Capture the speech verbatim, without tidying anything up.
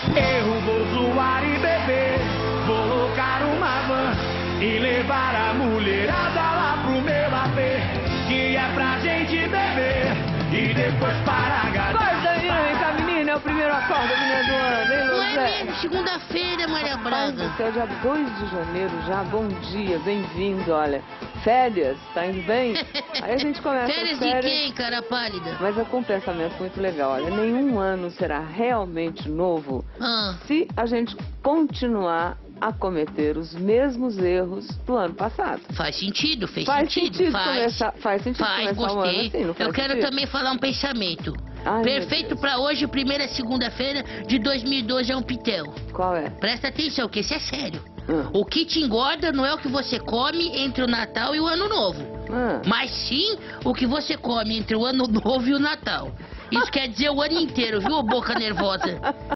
Eu vou zoar e beber, vou locar uma van e levar a mulherada lá pro meu A P, que é pra gente beber e depois para a gata. Acorda, menina, vem cá, menina, é o primeiro acorda, menina do ano, hein, Não é José? mesmo? Segunda-feira, Maria Rapaz Braga. do céu, já dois de janeiro já, bom dia, bem-vindo, olha. Férias, tá indo bem? Aí a gente começa Férias as de férias. quem, cara pálida? Mas é com um pensamento muito legal, olha, nenhum ano será realmente novo Ah, se a gente continuar a cometer os mesmos erros do ano passado. faz sentido, fez Faz sentido. sentido faz. começar, faz sentido Faz, começar o ano gostei. assim, não faz Eu quero sentido? também falar um pensamento. Ai, meu Perfeito Deus. pra hoje, primeira segunda-feira de dois mil e doze é um pitel. Qual é? Presta atenção, que esse é sério. Ah. O que te engorda não é o que você come entre o Natal e o Ano Novo, Ah. mas sim o que você come entre o Ano Novo e o Natal. Isso quer dizer o ano inteiro, viu, ô boca nervosa?